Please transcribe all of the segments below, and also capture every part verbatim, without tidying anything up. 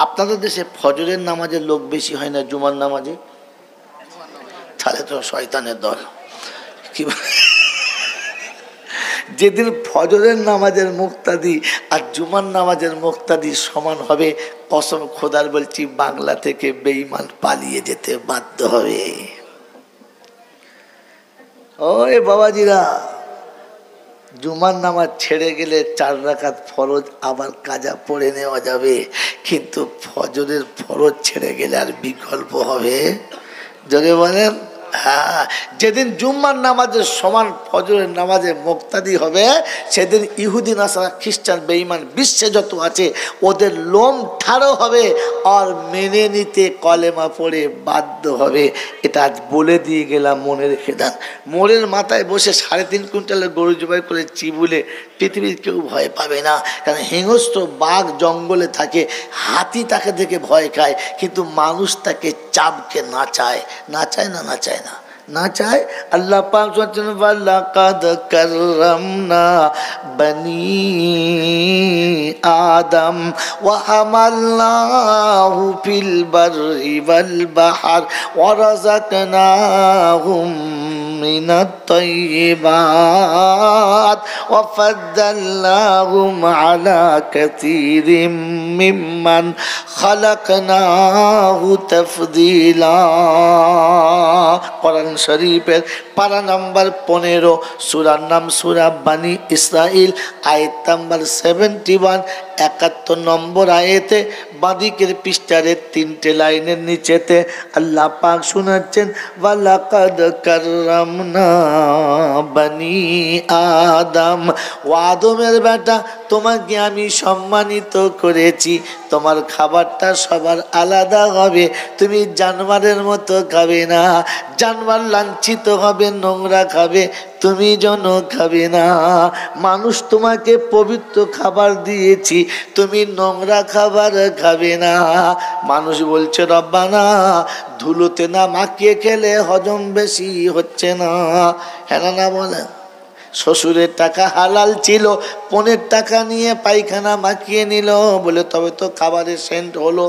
আপনাদের দেশে ফজরের নামাজের লোক বেশি হয় না জুমার নামাজে? তাহলে তো শয়তানের দল। কি যেদিন ফজরের নামাজের মুক্তাদি আর জুমার নামাজের মুক্তাদি সমান হবে, কসম খোদার বলছি বাংলা থেকে বেঈমান পালিয়ে যেতে বাধ্য হবে। ওই বাবাজিরা, জুমার নামাজ ছেড়ে গেলে চার রাকাত ফরজ আবার কাজা পড়ে নেওয়া যাবে, কিন্তু ফজরের ফরজ ছেড়ে গেলে আর বিকল্প হবে? যদি বলেন হ্যাঁ, যেদিন জুম্মার নামাজের সমান ফজরের নামাজে মুক্তাদি হবে, সেদিন ইহুদি নাসারা খ্রিস্টান বেঈমান বিশ্বে যত আছে ওদের লোম ঠাড়ো হবে আর মেনে নিতে কলেমা পড়ে বাধ্য হবে। এটা আজ বলে দিয়ে গেলাম, মনে রেখে দেন। মোড়ের মাথায় বসে সাড়ে তিন কুইন্টালের গরু জবাই করে চিবুলে পৃথিবীর কেউ ভয় পাবে না, কারণ হিংস্র বাঘ জঙ্গলে থাকে, হাতি তাকে দেখে ভয় খায়, কিন্তু মানুষ তাকে চাবকে না চায়। না চায় না না চায় না না চায়। আল্লাহ পাক বলেন ওয়ালাকাদ কাররামনা বনি আদম ওয়া হামালনাহু ফিল বাররি ওয়াল বাহর ওয়া রাযাকনাহুম মিনাত তাইয়্যিবাত ওয়া ফাদ্দালনাহুম আলা কাসীরিম মিম্মান খালাকনাহু তাফদীলা। কোরআন শরীফের পারা নাম্বার পনেরো, সূরার নাম সূরা বানি ইসরাইল, আয়াত নাম্বার সেভেন্টি ওয়ান, একাত্তর নম্বর আয়াতে বাদিকের পৃষ্ঠারে তিনটে লাইনের নিচেতে আল্লাহ পাক শোনাচ্ছেন ওয়ালাকাদ কাররামনা বনি আদম, ও আদমের বেটা তোমাকে আমি সম্মানিত করেছি, তোমার খাবারটা সবার আলাদা হবে, তুমি জানোয়ারের মতো খাবে না, জানোয়ার লাঞ্ছিত হবে, নোংরা খাবে, তুমি যেন খাবে না। মানুষ তোমাকে পবিত্র খাবার দিয়েছি, তুমি নোংরা খাবার খাবে না। মানুষ বলছে রব্বানা ধুলোতে না মাখিয়ে খেলে হজম বেশি হচ্ছে না, হ্যাঁ না বলেন? শ্বশুরের টাকা হালাল ছিল, পনের টাকা নিয়ে পায়খানা মাখিয়ে নিল, বলে তবে তো খাবারের সেন্ট হলো।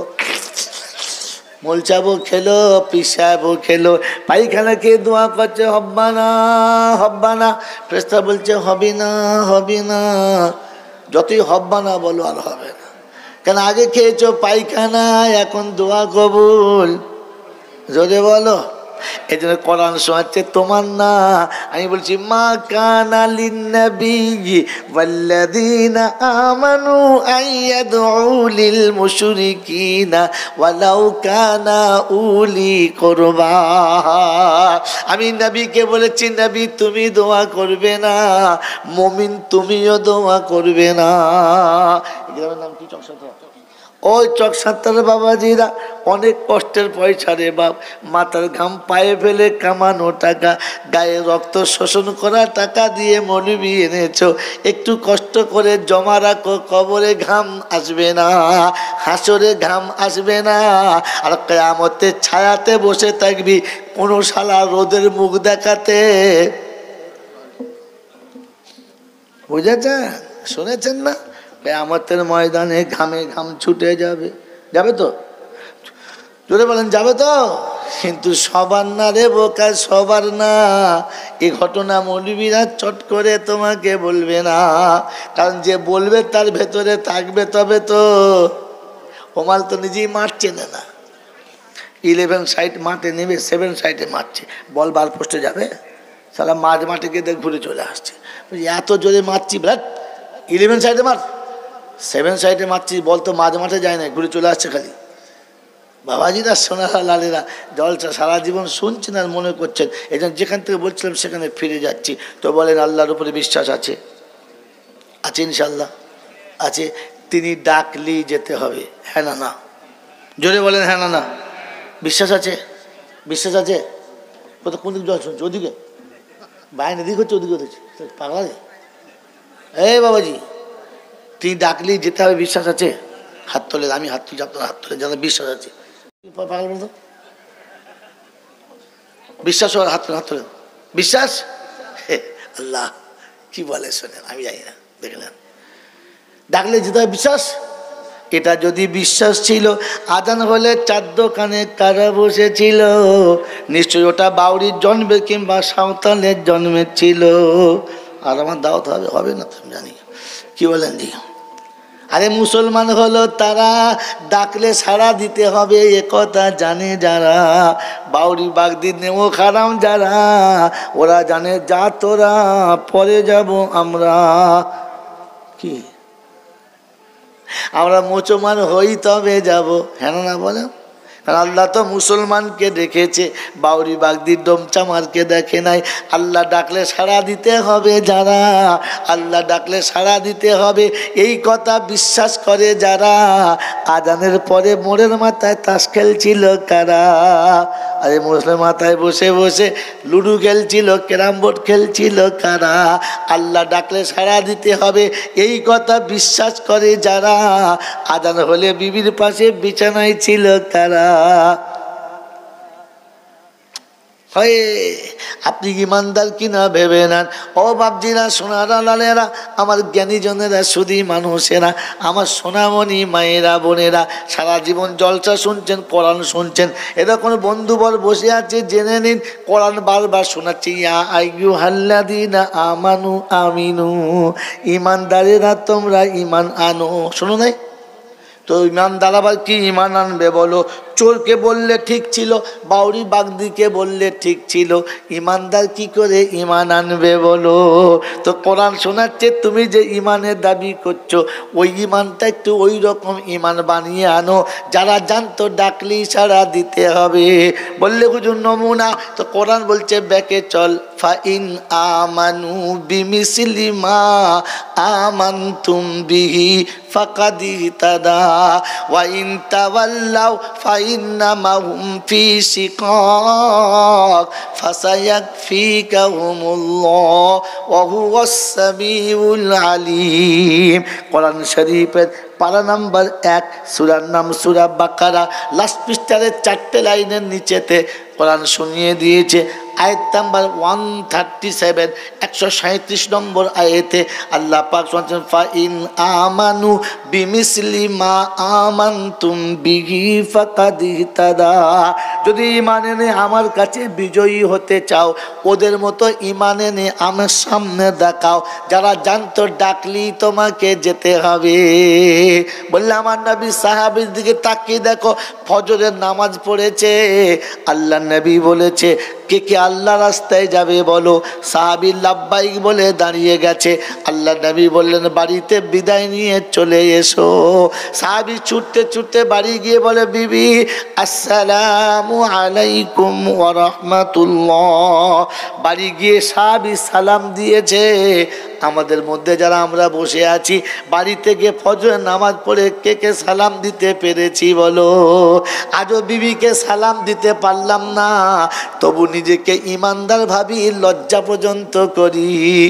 মোলচাবো খেলো, পিসাবো খেলো, পায়খানা খেয়ে দোয়া করছে হব্বানা হব্বানা, ফেরেশতা বলছে হবে না হবে না। যতই হব্বানা বলো আর হবে না, কেন আগে খেয়েছো পায়খানা, এখন দোয়া কবুল। জোরে বলো। এই জন্য কোরআন শোনাচ্ছে তোমার না, আমি বলছি মা কানা লিন্নাবিয়্যি ওয়াল্লাযীনা আমানু আইয়াদউ লিল মুশরিকিনা ওয়ালাউ কানা উলি কুরবা। আমি নবীকে বলেছি নবী তুমি দোয়া করবে না, মুমিন তুমিও দোয়া করবে না। এই গ্রামের নাম কি? চকসাথা। ওই চকসাত্তার বাবাজিরা অনেক কষ্টের পয়সা রে বাপ, মাথার ঘাম পায়ে ফেলে কামানো টাকা, গায়ে রক্ত শোষণ করা টাকা দিয়ে মৌলবি এনেছো, একটু কষ্ট করে জমা রাখো, কবরে ঘাম আসবে না, হাসরে ঘাম আসবে না, আর কিয়ামতের ছায়াতে বসে থাকবি কোনো শালা রোদের মুখ দেখাতে। বুঝেছেন? শুনেছেন না? কিয়ামতের ময়দানে ঘামে ঘাম ছুটে যাবে। যাবে তো? জোরে বলেন যাবে তো? কিন্তু সবার না রে বোকা, সবার না। এই ঘটনা মৌলবীরা চট করে তোমাকে বলবে না, কারণ যে বলবে তার ভেতরে থাকবে তবে তো। ওমাল তো নিজেই মাঠ চেনে না, ইলেভেন সাইড মাঠে নেবে, সেভেন সাইডে মারছে, বল বার পোস্টে যাবে, সালা মাঝ মাঠে গিয়ে দেখ ঘুরে চলে আসছে। এত জোরে মারছি, ব্রাট ইলেভেন সাইডে মার, সেভেন সাইডে মারছি, বল তো মাঝ মাঠে যায় না, ঘুরে চলে আসছে খালি। বাবাজিরা সোনারা লালেরা জলটা সারা জীবন শুনছেন আর মনে করছেন, এই জন্য যেখান থেকে বলছিলাম সেখানে ফিরে যাচ্ছি। তো বলেন আল্লাহর উপরে বিশ্বাস আছে? আছে ইনশাল্লাহ আছে। তিনি ডাকলেই যেতে হবে, হ্যাঁ না না? জোরে বলেন হ্যাঁ না না? বিশ্বাস আছে? বিশ্বাস আছে? কত কোন দিক জল শুনছে? ওদিকে বাইরে এদিক হচ্ছে, ওদিকে হচ্ছে, পাগলা রে। এই বাবাজি তিনি ডাকলেই যেতে হবে, বিশ্বাস আছে? হাত তোলে, আমি হাত তুলছি, আপনার হাত তোলে, যারা বিশ্বাস আছে। পাগল বলতো বিশ্বাস, হাত হাত তোলে বিশ্বাস। আল্লাহ কি বলে শোনেন, আমি জানি না, দেখলেন? ডাকলে যেতে হবে বিশ্বাস। এটা যদি বিশ্বাস ছিল, আজান হলে চার দোকানে কারা বসেছিল, নিশ্চয়ই ওটা বাউরির জন্মে কিংবা সাঁওতালের জন্মে ছিল। আর আমার দাওয়াত হবে হবে না তুমি জানি কি বলেন জি? আরে মুসলমান হলো তারা, ডাকলে সাড়া দিতে হবে এ কথা জানে যারা। বাউরি বাগদির নেমো খারাম যারা, ওরা জানে যা তোরা পরে যাব আমরা। কি আমরা মুসলমান হই তবে যাব, হ্যাঁ না বলেন? কারণ আল্লাহ তো মুসলমানকে দেখেছে, বাউরি বাগদির ডোমচামারকে দেখে নাই। আল্লাহ ডাকলে সাড়া দিতে হবে যারা, আল্লাহ ডাকলে সাড়া দিতে হবে এই কথা বিশ্বাস করে যারা। আজানের পরে মোড়ের মাথায় তাস খেলছিল কারা? আরে মুসলিম মাথায় বসে বসে লুডু খেলছিল, ক্যারাম বোর্ড খেলছিল কারা? আল্লাহ ডাকলে সাড়া দিতে হবে এই কথা বিশ্বাস করে যারা। আজান হলে বিবির পাশে বিছানায় ছিল কারা? হয় আপনি ইমানদার কিনা ভেবে নেন। ও বাপজিরা, সোনারা লালেরা, আমার জ্ঞানীজনেরা, শুধু মানুষেরা, আমার সোনামণি মায়েরা বোনেরা, সারা জীবন জলসা শুনছেন, কোরআন শুনছেন, এরকম বন্ধুবর বসে আছে, জেনে নিন কোরআন বারবার শোনাচ্ছি, ইয়া আইয়ুহাল্লাযীনা আমানু আমিনু, ইমানদারেরা তোমরা ইমান আনো। শোনো নাই তো? ইমানদার আবার কি ইমান আনবে বলো? চোরকে বললে ঠিক ছিল, বাউরি বাগদিকে বললে ঠিক ছিল, ইমানদার কি করে ইমান আনবে বলো? তো কোরআন শোনাচ্ছে, তুমি যে ইমানের দাবি করছো ওই ইমানটা একটু ওই রকম ইমান বানিয়ে আনো যারা জানতো ডাকলি সাড়া দিতে হবে। বললে হুজুর নমুনা, তো কোরআন বলছে ব্যাকে চল, ফাইন আমানু বিমিসলি মা আমানতুম বিহি ফাকাদি তাদা ওয়া ইন তাওয়াল্লাউ ফাইন্নামা হুম ফি শিকাক ফাসায়াকফিকাহুমুল্লাহ ওয়া হুয়াস সামিউল আলিম। কোরআন শরীফের পারা নাম্বার এক, সূরার নাম সূরা বাকারা, লাস্ট পৃষ্ঠার চারটে লাইনের নিচেতে কোরআন শুনিয়ে দিয়েছে। আয়াত নাম্বার ওয়ান থার্টি সেভেন, একশো সাঁত্রিশ নম্বর আয়াতে আল্লাহ পাক শুনছেন, ফাইন আমানু বিমিসলি মা আমানতুম বিহি ফাকাদ ইহতাদা। যদি ইমান এনে আমার কাছে বিজয়ী হতে চাও, ওদের মতো ইমান এনে আমার সামনে দেখাও, যারা জানতো ডাকলি তোমাকে যেতে হবে। বললে আমার নবী সাহাবীর দিকে তাকিয়ে দেখো, ফজরের নামাজ পড়েছে, আল্লাহ নবী বলেছে কে কে আল্লাহ রাস্তায় যাবে বলো? সাহাবী লাব্বাইক বলে দাঁড়িয়ে গেছে। আল্লাহ নবী বললেন বাড়িতে বিদায় নিয়ে চলে এসো। সাহাবী ছুটতে ছুটতে বাড়ি গিয়ে বলে, বিবি আসসালামু আলাইকুম ওয়া রাহমাতুল্লাহ। বাড়ি গিয়ে সাহাবী সালাম দিয়েছে। আমাদের মধ্যে যারা আমরা বসে আছি, বাড়িতে গিয়ে ফজরের নামাজ পড়ে কে কে সালাম দিতে পেরেছি বলো? আজও বিবিকে সালাম দিতে পারলাম না, তবু নিজেকে ইমানদার ভাবি, লজ্জা পর্যন্ত করি।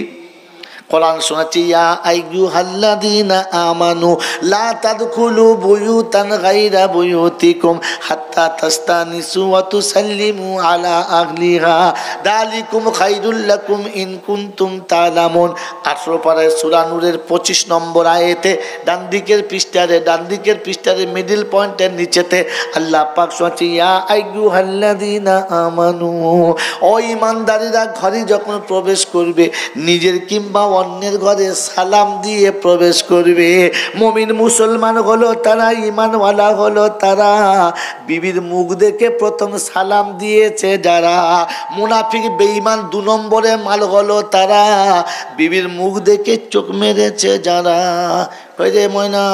কোরআন শোনাচ্ছি, ইয়া আইয়ুহাল্লাযীনা আমানু লা তাদখুলু বুয়ুতান গায়রা বুয়ুতিকুম হাত্তা তাস্তানিসু ওয়া তুসাল্লিমু আলা আহলিহা যালিকুম খায়রুল লাকুম ইন কুনতুম তা'লামুন। আঠারো পারায় সূরা নূরের পঁচিশ নম্বর আয়াতে ডান দিকের পৃষ্ঠারে ডান দিকের পৃষ্ঠারে মিডল পয়েন্টের নিচেতে আল্লাহ পাক শোনাচ্ছি, ইয়া আইয়ুহাল্লাযীনা আমানু, ও ঈমানদারীরা ঘরে যখন প্রবেশ করবে, নিজের কিংবা অন্যের ঘরে সালাম দিয়ে প্রবেশ করবে। মুমিন মুসলমান হলো তারা, ঈমানওয়ালা হলো তারা, বিবির মুখ দেখে প্রথম সালাম দিয়েছে যারা। মুনাফিক বেঈমান দু নম্বরে মাল হলো তারা, বিবির মুখ দেখে চোখ মেরেছে যারা। ওই যে ময়না,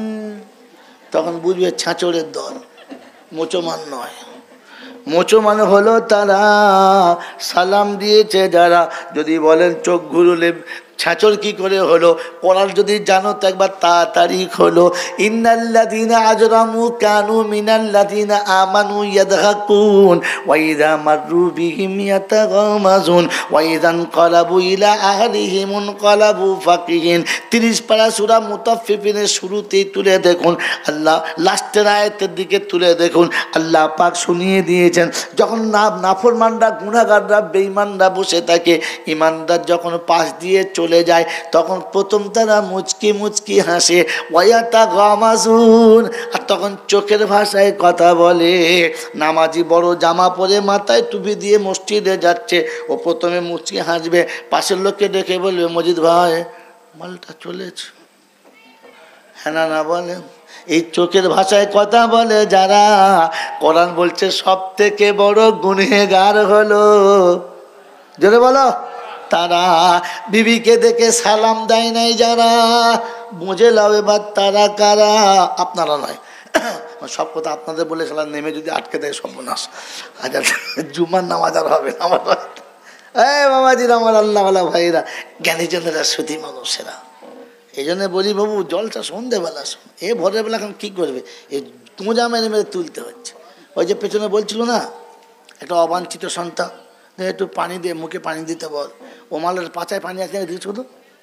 তখন বুঝবে ছাঁচড়ের দল, মুসলমান নয়। মুসলমান হলো তারা, সালাম দিয়েছে যারা। যদি বলেন চোখ ঘুরলে ছাঁচর কি করে হলো? কোরআন যদি জানো তো একবার তাড়াতাড়ি হলো। ইন্নাল্লাযীনা আজরামু কানু মিনাল্লাযীনা আমানু ইয়াদহাকুন ওয়া ইযা মাররু বিহিম ইয়াতাগামাজুন ওয়া ইযা ইনকালাবু ইলা আহলিহিম ইনকালাবু ফাকিহিন। তিরিশ পারা সূরা মুতাফফিফিনের শুরুতেই তুলে দেখুন, আল্লাহ লাস্টের আয়াতের দিকে তুলে দেখুন, আল্লাহ পাক শুনিয়ে দিয়েছেন, যখন না নাফরমানরা, গুনাহগাররা, বেঈমানরা বসে থাকে, ঈমানদার যখন পাশ দিয়ে চলে চলে যায়, তখন প্রথম তারা মুচকি মুচকি হাসে, ওয়ায়াতা গামাজুন, আর তখন চোখের ভাষায় কথা বলে। নামাজি বড় জামা পরে মাথায় টুপি দিয়ে মসজিদে যাচ্ছে, ও প্রথমে মুচকি হাসবে, পাশের লোককে দেখে বলবে মজিদ ভাই মালটা চলেছে, হ্যাঁ না না বলে। এই চোখের ভাষায় কথা বলে যারা, কোরআন বলছে সব থেকে বড় গুনহেগার হলো, জোরে বলো, তারা। বিবিকে দেখে সালাম দেয় নাই যারা, বুঝে লাও এবার তারা কারা। আপনারা নয়, সব কথা আপনাদের বলে সালাম নেমে যদি আটকে দেয় সর্বনাশ। আচ্ছা, জুমার নামাজ আর হবে না আমার। এই বাবাজিরা, আমার আল্লাহওয়ালা ভাইরা, জ্ঞানীজনেরা, সুধী মানুষেরা, এই জন্য বলি বাবু জলটা সন্ধ্যেবেলা শোন, এ ভোরের বেলা এখন কী করবে, এই তুঁজা মেরে মেরে তুলতে হচ্ছে। ওই যে পেছনে বলছিল না একটা অবাঞ্ছিত সন্তান, একটু পানি দিয়ে মুখে পানি দিতে বল, ও মালের পাচায় পানি আছে দিয়েছ তো,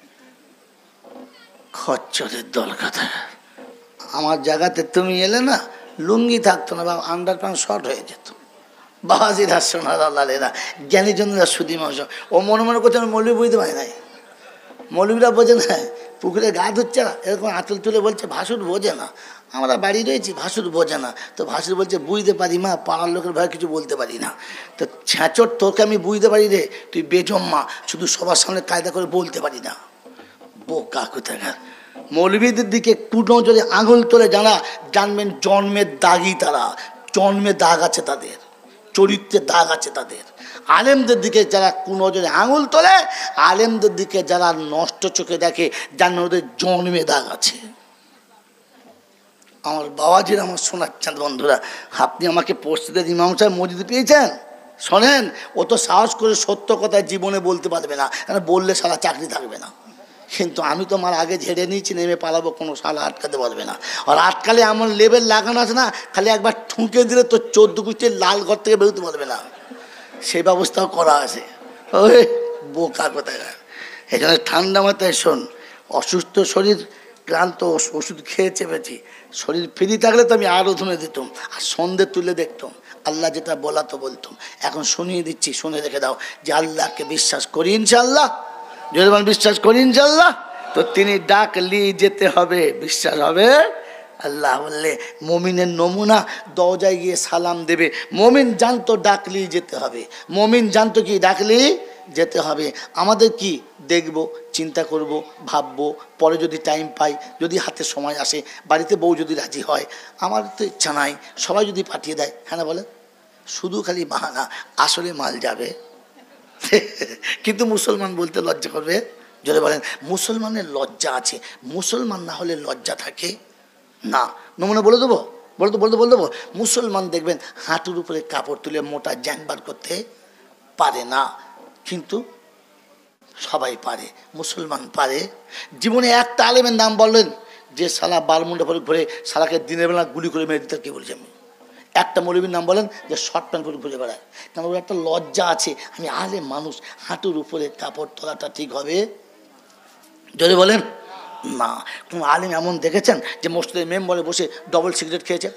খচ্চরের দল কথা। আমার জায়গাতে তুমি এলে না, লুঙ্গি থাকতো না বা আন্ডার প্যান্ট শর্ট হয়ে যেত। বাবাজিরা, সোনার আল্লাহরা, জ্ঞানীজনেরা, সুধী মানুষ, ও মনে মনে করছে আমি মৌলবি বুঝতে পারি নাই। মৌলবীরা বোঝে না, পুকুরে গা ধুচ্ছে না, এরকম আঁচল তুলে বলছে ভাসুর বোঝে না, আমরা বাড়ি রয়েছি ভাসুর বোঝে না। তো ভাসুর বলছে বুঝতে পারি মা, পাড়ার লোকের ভয় কিছু বলতে পারি না। তো ছ্যাঁচর তোকে আমি বুঝতে পারি রে, তুই বেজম্মা, শুধু সবার সামনে কায়দা করে বলতে পারি না, বোকা কোথাকার। মৌলবীদের দিকে কুনজরে আঙুল তোলে যারা, জানবেন জন্মের দাগই তারা, জন্মের দাগ আছে তাদের, চরিত্রের দাগ আছে তাদের। আলেমদের দিকে যারা কুনজরে আঙুল তোলে, আলেমদের দিকে যারা নষ্ট চোখে দেখে, জানেন ওদের জন্মে দাগ আছে। আমার বাবাজির, আমার শোনাচ্ছেন বন্ধুরা, আপনি আমাকে পরিস্থিতি ইমাম সাহেব মসজিদে পেয়েছেন, শোনেন, ও তো সাহস করে সত্য কথা জীবনে বলতে পারবে না, কারণ বললে সারা চাকরি থাকবে না। কিন্তু আমি তো আমার আগে ঝেড়ে নিয়েছি, নেমে পালাবো, কোনো সালা আটকাতে পারবে না। আর আটকালে এমন লেবেল লাগানো আছে না, খালি একবার ঠুঁকে দিলে তো চোদ্দ কুচির লাল ঘর থেকে বেরোতে পারবে না, সেই ব্যবস্থাও করা আছে। ওই বোকা কোথায়। এই জন্য ঠান্ডা মাথায় শোন, অসুস্থ শরীর, ক্লান্ত, ওষুধ খেয়ে চেপেছি, শরীর ফ্রি থাকলে তো আমি আরও ধুনে দিতাম, আর সন্ধে তুলে দেখতাম, আল্লাহ যেটা বলা তো বলতাম। এখন শুনিয়ে দিচ্ছি, শুনে রেখে দাও, যে আল্লাহকে বিশ্বাস করি ইনশাল্লাহ, যদি বিশ্বাস করি ইনশাল্লাহ, তো তিনি ডাকলি যেতে হবে, বিশ্বাস হবে। আল্লাহ বললে মমিনের নমুনা, দরজায় গিয়ে সালাম দেবে, মমিন জানতো ডাকলি যেতে হবে, মমিন জানতো কি ডাকলি যেতে হবে। আমাদের কি দেখব, চিন্তা করব, ভাববো, পরে যদি টাইম পাই, যদি হাতে সময় আসে, বাড়িতে বউ যদি রাজি হয়, আমার তো ইচ্ছা নাই, সবাই যদি পাঠিয়ে দেয়, হ্যাঁ না বলে, শুধু খালি বাহানা, আসলে মাল যাবে। কিন্তু মুসলমান বলতে লজ্জা করবে, যদি বলেন মুসলমানের লজ্জা আছে, মুসলমান না হলে লজ্জা থাকে না। নমুনা বলে দেবো, বলতে বলতে বলে দেবো, মুসলমান দেখবেন হাঁটুর উপরে কাপড় তুলে মোটা জ্যাং বার করতে পারে না, কিন্তু সবাই পারে, মুসলমান পারে। জীবনে একটা আলেমের নাম বললেন যে সালা বারমুন্ডা পরে ঘুরে সালাকে দিনের বেলা গুলি করে মেরে দিতে, কে বলছি আমি? একটা মৌলবীর নাম বলেন যে শর্ট প্যান্ট পরে ঘুরে বেড়ায়, কারণ ওর একটা লজ্জা আছে, আমি আলেম মানুষ, হাঁটুর উপরে কাপড় তোলাটা ঠিক হবে? যদি বলেন না। কোনো আলেম এমন দেখেছেন যে মসজিদের মেম্বারে বসে ডবল সিগারেট খেয়েছে,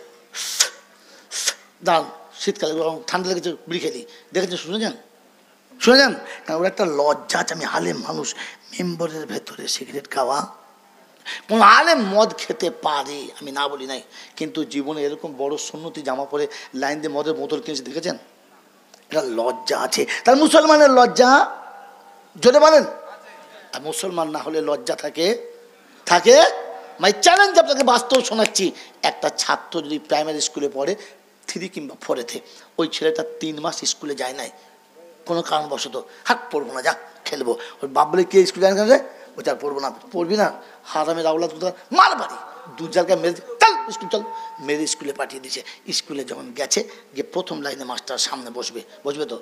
দাঁড়ান শীতকালে ঠান্ডা লেগেছে বিড়ি খেলি, দেখেছেন, শুনেছেন? শুনেছেন? কারণ ওর একটা লজ্জা আছে, আমি আলেম মানুষ, মেম্বারের ভেতরে সিগারেট খাওয়া। কোন আলেম মদ খেতে পারে, আমি না বলি নাই, কিন্তু জীবনে এরকম বড় সুন্নতি জামা পরে লাইন দিয়ে মদের বোতল কিনেছে, দেখেছেন? এটা লজ্জা আছে, তার মুসলমানের লজ্জা, যদি বলেন। আর মুসলমান না হলে লজ্জা থাকে থাকে মাই চ্যালেঞ্জ আপনাকে বাস্তব শোনাচ্ছি। একটা ছাত্র যদি প্রাইমারি স্কুলে পড়ে, থ্রি কিংবা ফোরেতে, ওই ছেলেটা তিন মাস স্কুলে যায় নাই কোনো কারণবশত, হাট পড়বো না, যা খেলবো, ওর বাপ বলে কে স্কুলে যায় না, ওই তার পড়বো না, পড়বি না, হারামের আওলাদ কোথাও মার বাড়ি, দু জায়গায় মেরে চল স্কুল চল, মেরে স্কুলে পাঠিয়ে দিয়েছে। স্কুলে যখন গেছে, গিয়ে প্রথম লাইনে মাস্টার সামনে বসবে, বসবে তো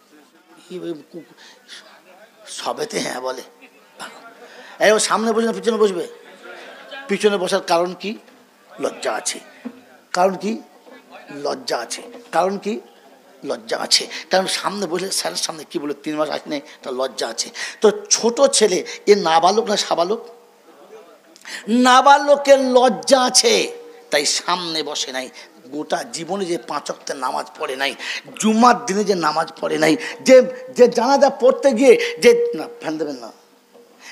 সবেতে হ্যাঁ বলে, এই ও সামনে বসবে না পিছনে বসবে? পিছনে বসার কারণ কি? লজ্জা আছে। কারণ কি? লজ্জা আছে। কারণ কি? লজ্জা আছে। কারণ সামনে বসে স্যারের সামনে কি বলে, তিন মাস আসেনি, তার লজ্জা আছে। তো ছোট ছেলে, এ নাবালক না সাবালক? নাবালকের লজ্জা আছে, তাই সামনে বসে নাই। গোটা জীবনে যে পাঁচ ওয়াক্তের নামাজ পড়ে নাই, জুম্মার দিনে যে নামাজ পড়ে নাই, যে যে জানাজা পড়তে গিয়ে যে না ফ্যান দেবেন না,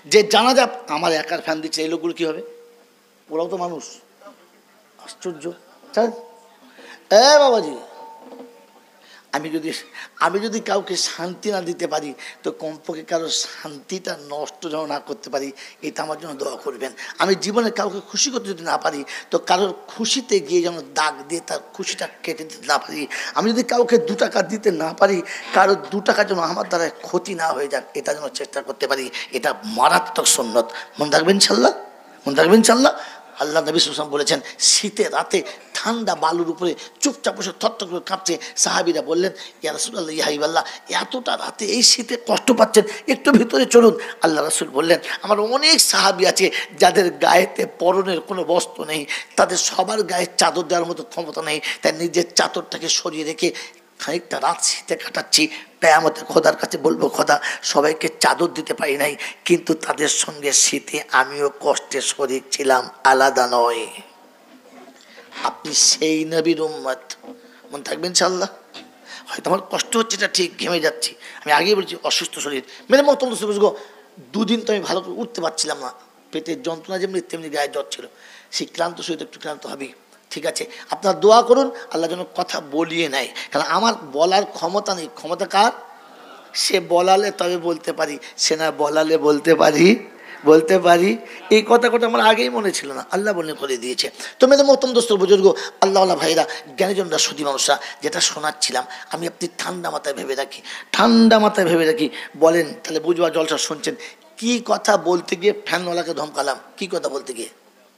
যে জানাজা আমার একার ফ্যান দিচ্ছে, এই লোকগুলো কি হবে? ওরাও তো মানুষ। আশ্চর্য। এ বাবাজি, আমি যদি আমি যদি কাউকে শান্তি না দিতে পারি তো কমপক্ষে কারো শান্তিটা নষ্ট যেন না করতে পারি, এটা আমার জন্য দোয়া করবেন। আমি জীবনে কাউকে খুশি করতে যদি না পারি তো কারোর খুশিতে গিয়ে যেন দাগ দিয়ে তার খুশিটা কেটে দিতে না পারি। আমি যদি কাউকে দু টাকা দিতে না পারি, কারোর দু টাকা যেন আমার দ্বারা ক্ষতি না হয়ে যাক, এটা যেন চেষ্টা করতে পারি। এটা মারাত্মক সুন্নত। মনে রাখবেন ইনশাল্লাহ, মনে রাখবেন ইনশাল্লাহ। আল্লাহ নবী সাল্লাল্লাহু আলাইহি ওয়াসাল্লাম বলেছেন, শীতে রাতে ঠান্ডা বালুর উপরে চুপচাপ বসে থরথর করে কাঁপছে। সাহাবীরা বললেন, ইয়া রাসূলুল্লাহ, ইয়া হাবিবাল্লাহ, এতটা রাতে এই শীতে কষ্ট পাচ্ছেন, একটু ভিতরে চলুন। আল্লাহ রাসূল বললেন, আমার অনেক সাহাবী আছে যাদের গায়েতে পরনের কোনো বস্ত্র নেই, তাদের সবার গায়ে চাদর দেওয়ার মতো ক্ষমতা নেই, তাই নিজের চাদরটাকে সরিয়ে রেখে খানিকটা রাত শীতে কাটাচ্ছি। কিয়ামতে খোদার কাছে বলবো, খোদা সবাইকে চাদর দিতে পারি নাই, কিন্তু তাদের সঙ্গে শীতে আমিও কষ্টে শরীক ছিলাম, আলাদা নয়। আপনি সেই নবীর উম্মত, মনে থাকবেন ইনশাআল্লাহ। হয়তো আমার কষ্ট হচ্ছে, এটা ঠিক, ঘেমে যাচ্ছি, আমি আগেই বলছি অসুস্থ শরীর, মেরে মতো বুঝবো। দুদিন তো আমি ভালো করে উঠতে পারছিলাম না, পেটের যন্ত্রণা যেমনি তেমনি গায়ে জ্বর ছিল। সেই ক্লান্ত শরীর একটু ক্লান্ত হবেই। ঠিক আছে, আপনারা দোয়া করুন আল্লাহ যেন কথা বলিয়ে নেয়, কারণ আমার বলার ক্ষমতা নেই। ক্ষমতা কার? সে বলালে তবে বলতে পারি, সে না বলালে বলতে পারি বলতে পারি এই কথা কথা আমার আগেই মনে ছিল না, আল্লাহ বলে করে দিয়েছে। তো মেয়েদের মতন দোস্ত বুজুর্গ, আল্লাহ আল্লাহ ভাইরা, জ্ঞানীজনরা, সুধী মানুষরা, যেটা শোনাচ্ছিলাম আমি আপনি ঠান্ডা মাথায় ভেবে রাখি, ঠান্ডা মাথায় ভেবে রাখি। বলেন তাহলে বুঝবা, জলসা শুনছেন, কি কথা বলতে গিয়ে ফ্যানওয়ালাকে ধমকালাম, কি কথা বলতে গিয়ে?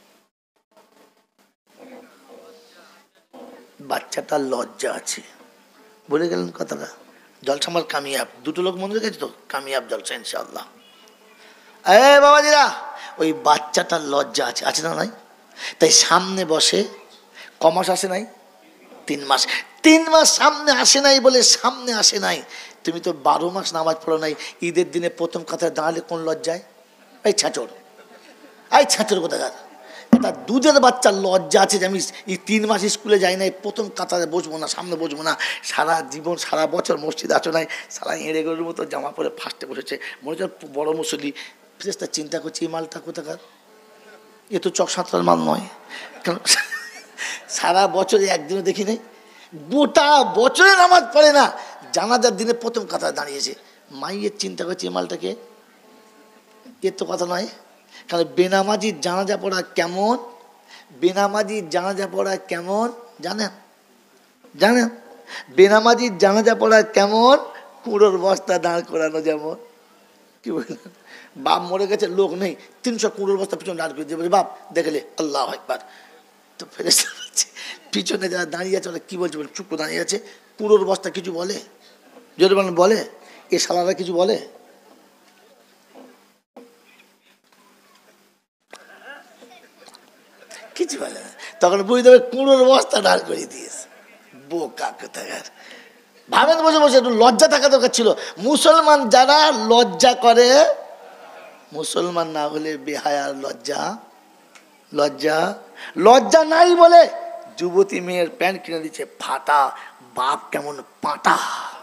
বাচ্চাটার লজ্জা আছে, বলে গেলেন কথাটা। জলসা আমার কামিয়াব, দুটো লোক মনে রেখেছে তো, কামিয়াব জলসা ইনশাআল্লাহ। এ বাবাজিরা, ওই বাচ্চাটার লজ্জা আছে, আছে না নাই? তাই সামনে বসে, ক মাস আসে নাই? তিন মাস। তিন মাস সামনে আসে নাই বলে সামনে আসে নাই। তুমি তো বারো মাস নামাজ পড়ো নাই, ঈদের দিনে প্রথম কাতারে দাঁড়ালে কোন লজ্জায়? এই ছাচর, এই ছাচর কোথাকার, তার দুধের বাচ্চার লজ্জা আছে যে আমি এই তিন মাস স্কুলে যাই নাই, প্রথম কাতারে বসবো না, সামনে বসবো না। সারা জীবন সারা বছর মসজিদ আছো নাই, সারা এঁড়ে গরুর মতো জামা পরে ফার্স্টে বসেছে, মনে হচ্ছে বড় মুসল্লি। ফেরেশতা চিন্তা করছি, এই মালটা কোথাকার, এ তো চক সাঁতরার মাল নয়। কারণ সারা বছরে একদিনও দেখি নেই, গোটা বছরে নামাজ পড়ে না, জানাজার দিনে প্রথম কাতারে দাঁড়িয়েছে। মাইয়ের চিন্তা করছি, এই মালটাকে, এর তো কথা নয়। কারণ বেনামাজির জানাজা পড়া কেমন, বেনামাজির জানাজা পড়া কেমন জানেন? জানেন বেনামাজির জানাজা পড়া কেমন? কুড়োর বস্তা দাঁড় করানো যেমন। কি বললেন? বাপ মরে গেছে, লোক নেই, তিনশো কুড়োর বস্তা পিছনে দাঁড় করে দিয়ে বলে, বাপ দেখলে আল্লাহ একবার। তো ফেরেশতা বলছে, পিছনে যারা দাঁড়িয়ে আছে ওরা কি বলছে, বলে চুপ করে দাঁড়িয়ে আছে, কুড়োর বস্তা কিছু বলে? যদি বলেন বলে, এ শালারা কিছু বলে? কিছু বলে না। তখন বুঝতে হবে কুড়োর বস্তা দাঁড় করে দিয়েছে। বোকা কোথাকার। ভাবেন বসে বসে, একটু লজ্জা থাকা দরকার ছিল। মুসলমান যারা লজ্জা করে, মুসলমান না হলে বেহায়ার লজ্জা, লজ্জা লজ্জা নাই বলে যুবতী মেয়ের প্যান্ট কিনে দিচ্ছে ফাটা, বাপ কেমন পাটা,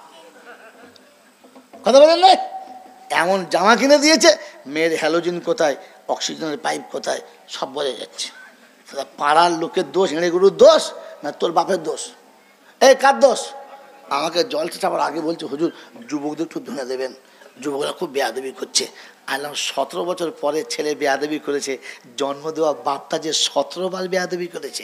কথা বলেন না? এমন জামা কিনে দিয়েছে, মেয়ের হ্যালোজিন কোথায়, অক্সিজেনের পাইপ কোথায়, সব বোঝা যাচ্ছে। পাড়ার লোকের দোষ, এড়ে গরুর দোষ না তোর বাপের দোষ? এই কার দোষ? আমাকে জলসা চাপার আগে বলছে, হুজুর যুবকদের একটু ধুনে দেবেন, যুবকরা খুব বেয়াদবি করছে। আলাম সতেরো বছর পরে ছেলে বেয়াদবি করেছে, জন্ম দেওয়া বাপটা যে সতেরো বার বেয়াদবি করেছে।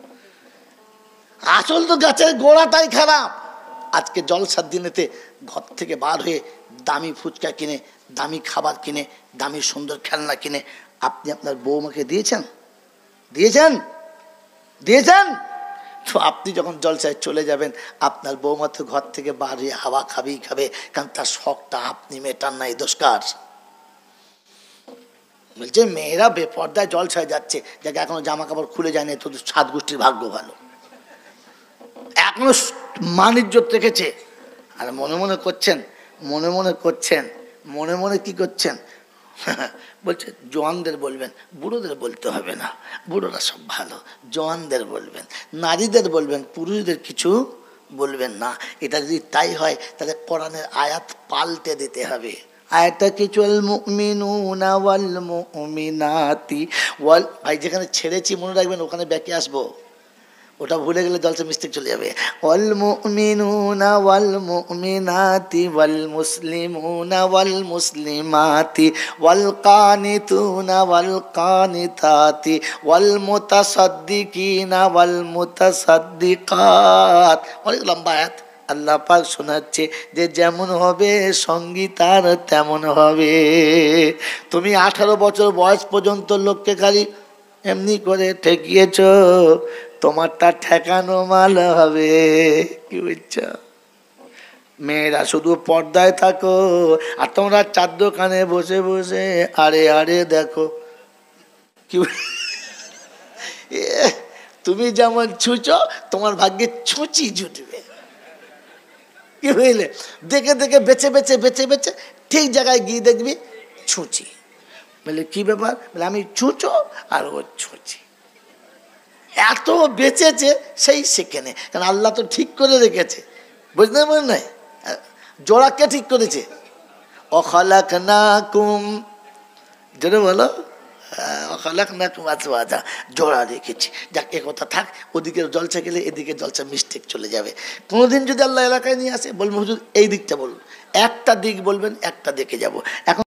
আসল তো গাছের গোড়াটাই খারাপ। আজকে জলসার দিনেতে ঘর থেকে বার হয়ে দামি ফুচকা কিনে, দামি খাবার কিনে, দামি সুন্দর খেলনা কিনে আপনি আপনার বৌমাকে দিয়েছেন? দিয়েছেন? দিয়েছেন? তো আপনি যখন জলসায় চলে যাবেন, আপনার বৌমা তো ঘর থেকে বার হয়ে হাওয়া খাবেই খাবে, কারণ তার শখটা আপনি মেটান নাই। দোষকার বলছে মেয়েরা বেপর্দায় জলসায় যাচ্ছে, যাকে এখনো জামা কাপড় খুলে যায়নি, তো সাত গোষ্ঠীর ভাগ্য ভালো, এখনো মান ইজ্জত রেখেছে। আর মনে মনে করছেন, মনে মনে করছেন, মনে মনে কি করছেন? বলছে জওয়ানদের বলবেন, বুড়োদের বলতে হবে না, বুড়োরা সব ভালো, জওয়ানদের বলবেন, নারীদের বলবেন, পুরুষদের কিছু বলবেন না। এটা যদি তাই হয় তাহলে কোরআনের আয়াত পাল্টে দিতে হবে। আয়াতটা কিছু ওয়াল মুমিনুনা ওয়াল মুমিনাতি ওয়াল, ভাই যেখানে ছেড়েছি মনে রাখবেন, ওখানে ব্যাকে আসবো, ওটা ভুলে গেলে জলসা মিস্টেক চলে যাবে। ওয়াল মুমিনুনা ওয়াল মুমিনাতি ওয়াল মুসলিমুনা ওয়াল মুসলিমাতি ওয়াল কানিতুনা ওয়াল কানিতাতি ওয়াল মুতাসাদ্দিকিনা ওয়াল মুতাসাদ্দিকাত। অনেক লম্বা আয়াত। আল্লাহ পাক শোনাচ্ছে যে যেমন হবে সঙ্গী তার তেমন হবে। তুমি আঠারো বছর বয়স পর্যন্ত লোককে খালি এমনি করে ঠেকিয়েছ, তোমারটা ঠেকানো মাল হবে। কি বুঝছ? মেয়েরা শুধু পর্দায় থাকো, আর তোমরা চার দোকানে বসে বসে আরে আরে দেখো। কি তুমি যেমন ছুঁচো, তোমার ভাগ্যে ছুঁচি জুটবে। কি বুঝলে? দেখে দেখে বেছে বেছে বেছে বেছে ঠিক জায়গায় গিয়ে দেখবি ছুঁচি। বলে কি ব্যাপার? বলে আমি ছুঁচো আর ও ছুঁচি। এত বেঁচেছে সেই সেখানে, কারণ আল্লাহ তো ঠিক করে রেখেছে। বুঝতে পারেন নাই? জোড়াকে ঠিক করেছে। অখালাকনাকুম, জোরে বলো, অখালাকনাকুম আজওয়াজা, জোড়া রেখেছি। যাক, এ কথা থাক, ওদিকে জলসা গেলে এদিকে জলসা মিস্টেক চলে যাবে। কোনোদিন যদি আল্লাহ এলাকায় নিয়ে আসে, বলবো হুজুর এই দিকটা বলুন, একটা দিক বলবেন, একটা দিকে যাব। এখন